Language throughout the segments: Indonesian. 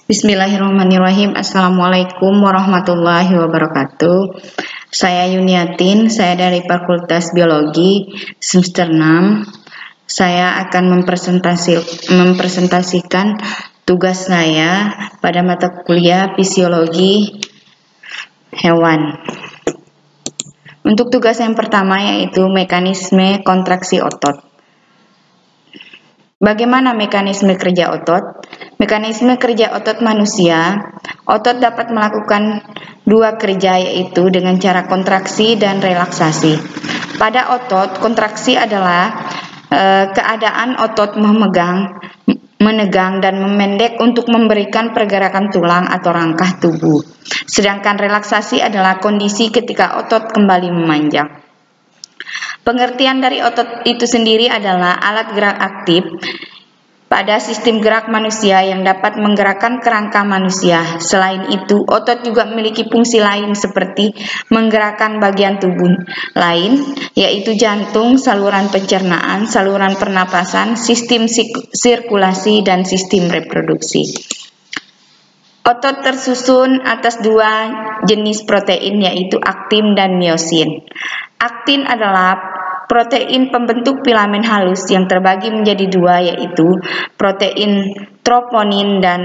Bismillahirrahmanirrahim. Assalamualaikum warahmatullahi wabarakatuh. Saya Yuniatin, saya dari Fakultas Biologi semester 6. Saya akan mempresentasikan tugas saya pada mata kuliah Fisiologi Hewan. Untuk tugas yang pertama yaitu mekanisme kontraksi otot. Bagaimana mekanisme kerja otot? Mekanisme kerja otot manusia, otot dapat melakukan dua kerja yaitu dengan cara kontraksi dan relaksasi. Pada otot, kontraksi adalah keadaan otot memegang, menegang dan memendek untuk memberikan pergerakan tulang atau rangka tubuh. Sedangkan relaksasi adalah kondisi ketika otot kembali memanjang. Pengertian dari otot itu sendiri adalah alat gerak aktif pada sistem gerak manusia yang dapat menggerakkan kerangka manusia. Selain itu, otot juga memiliki fungsi lain seperti menggerakkan bagian tubuh lain, yaitu jantung, saluran pencernaan, saluran pernapasan, sistem sirkulasi, dan sistem reproduksi. Otot tersusun atas dua jenis protein yaitu aktin dan miosin. Aktin adalah protein pembentuk filamen halus yang terbagi menjadi dua yaitu protein troponin dan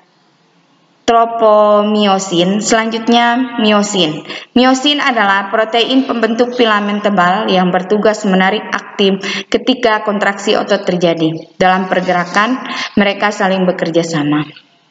tropomiosin. Selanjutnya miosin. Miosin adalah protein pembentuk filamen tebal yang bertugas menarik aktin ketika kontraksi otot terjadi. Dalam pergerakan, mereka saling bekerja sama.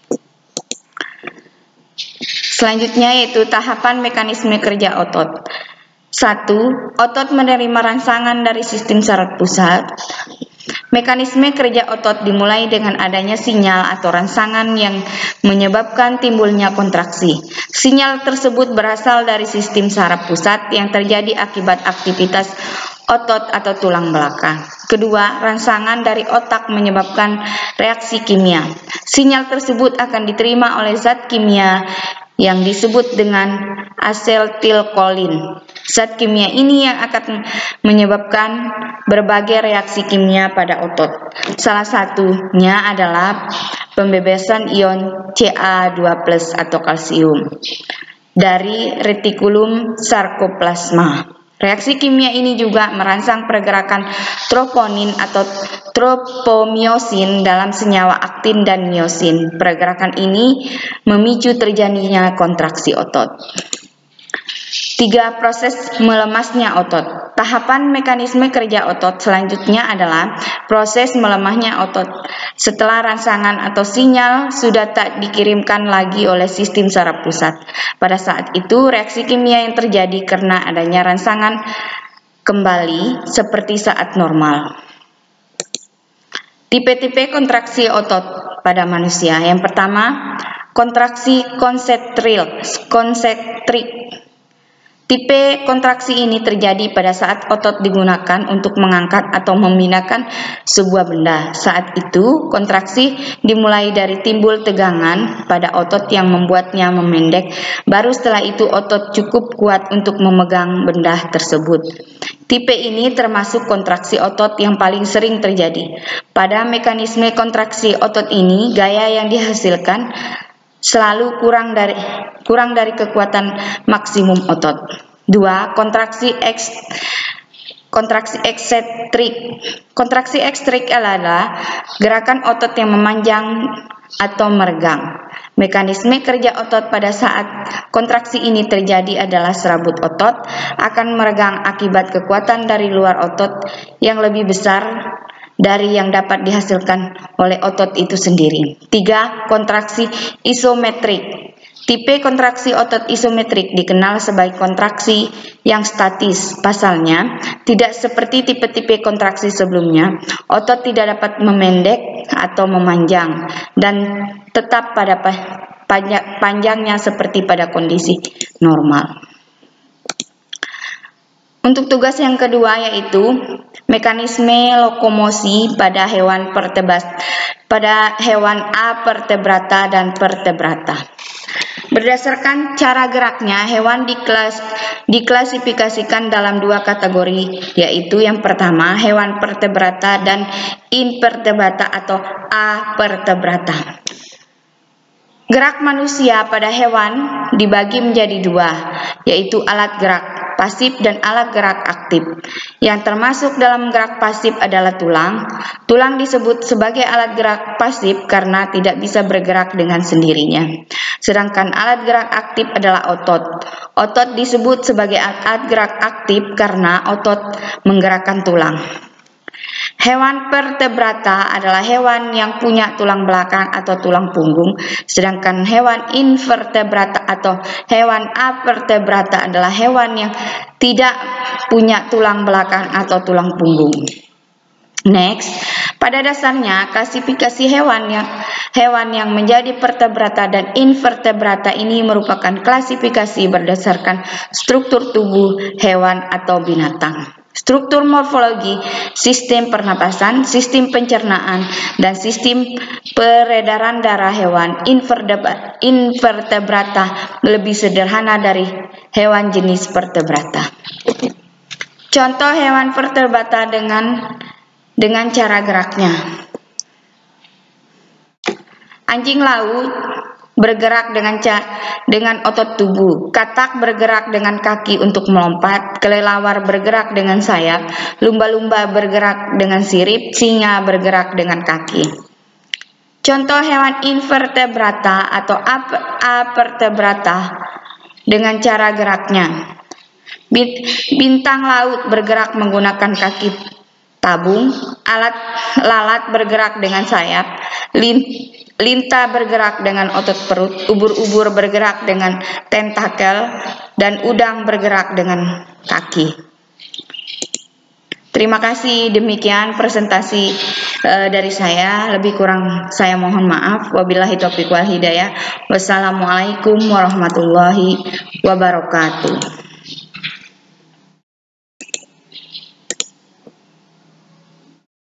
Selanjutnya yaitu tahapan mekanisme kerja otot. 1. Otot menerima rangsangan dari sistem saraf pusat. Mekanisme kerja otot dimulai dengan adanya sinyal atau rangsangan yang menyebabkan timbulnya kontraksi. Sinyal tersebut berasal dari sistem saraf pusat yang terjadi akibat aktivitas otot atau tulang belakang. Kedua, rangsangan dari otak menyebabkan reaksi kimia. Sinyal tersebut akan diterima oleh zat kimia yang disebut dengan asetilkolin. Zat kimia ini yang akan menyebabkan berbagai reaksi kimia pada otot. Salah satunya adalah pembebasan ion Ca2+ atau kalsium dari retikulum sarkoplasma. Reaksi kimia ini juga merangsang pergerakan troponin atau tropomiosin dalam senyawa aktin dan miosin. Pergerakan ini memicu terjadinya kontraksi otot. 3. Proses melemasnya otot. Tahapan mekanisme kerja otot selanjutnya adalah proses melemahnya otot. Setelah rangsangan atau sinyal sudah tak dikirimkan lagi oleh sistem saraf pusat. Pada saat itu, reaksi kimia yang terjadi karena adanya rangsangan kembali seperti saat normal. Tipe-tipe kontraksi otot pada manusia. Yang pertama, kontraksi konsentrik. Tipe kontraksi ini terjadi pada saat otot digunakan untuk mengangkat atau memindahkan sebuah benda. Saat itu, kontraksi dimulai dari timbul tegangan pada otot yang membuatnya memendek. Baru setelah itu otot cukup kuat untuk memegang benda tersebut. Tipe ini termasuk kontraksi otot yang paling sering terjadi. Pada mekanisme kontraksi otot ini, gaya yang dihasilkan selalu kurang dari kekuatan maksimum otot. 2. Kontraksi eksentrik. Kontraksi eksentrik adalah gerakan otot yang memanjang atau meregang. Mekanisme kerja otot pada saat kontraksi ini terjadi adalah serabut otot akan meregang akibat kekuatan dari luar otot yang lebih besar dari yang dapat dihasilkan oleh otot itu sendiri. 3. Kontraksi isometrik. Tipe kontraksi otot isometrik dikenal sebagai kontraksi yang statis. Pasalnya, tidak seperti tipe-tipe kontraksi sebelumnya, otot tidak dapat memendek atau memanjang dan tetap pada panjangnya seperti pada kondisi normal. Untuk tugas yang kedua yaitu mekanisme lokomosi pada hewan avertebrata dan vertebrata. Berdasarkan cara geraknya, hewan diklasifikasikan dalam dua kategori, yaitu yang pertama hewan vertebrata dan invertebrata atau avertebrata. Gerak manusia pada hewan dibagi menjadi dua, yaitu alat gerak pasif dan alat gerak aktif. Yang termasuk dalam gerak pasif adalah tulang. Tulang disebut sebagai alat gerak pasif karena tidak bisa bergerak dengan sendirinya. Sedangkan alat gerak aktif adalah otot. Otot disebut sebagai alat gerak aktif karena otot menggerakkan tulang. Hewan vertebrata adalah hewan yang punya tulang belakang atau tulang punggung, sedangkan hewan invertebrata atau hewan avertebrata adalah hewan yang tidak punya tulang belakang atau tulang punggung. Next, pada dasarnya klasifikasi hewan yang menjadi vertebrata dan invertebrata ini merupakan klasifikasi berdasarkan struktur tubuh hewan atau binatang. Struktur morfologi, sistem pernapasan, sistem pencernaan, dan sistem peredaran darah hewan invertebrata lebih sederhana dari hewan jenis vertebrata. Contoh hewan vertebrata dengan cara geraknya. Anjing laut bergerak dengan otot tubuh, katak bergerak dengan kaki untuk melompat, kelelawar bergerak dengan sayap, lumba-lumba bergerak dengan sirip, singa bergerak dengan kaki. Contoh hewan invertebrata atau avertebrata dengan cara geraknya. Bintang laut bergerak menggunakan kaki tabung, lalat bergerak dengan sayap, lintah bergerak dengan otot perut, ubur-ubur bergerak dengan tentakel, dan udang bergerak dengan kaki. Terima kasih, demikian presentasi dari saya. Lebih kurang saya mohon maaf. Wabillahi taufiq wal hidayah. Wassalamualaikum warahmatullahi wabarakatuh.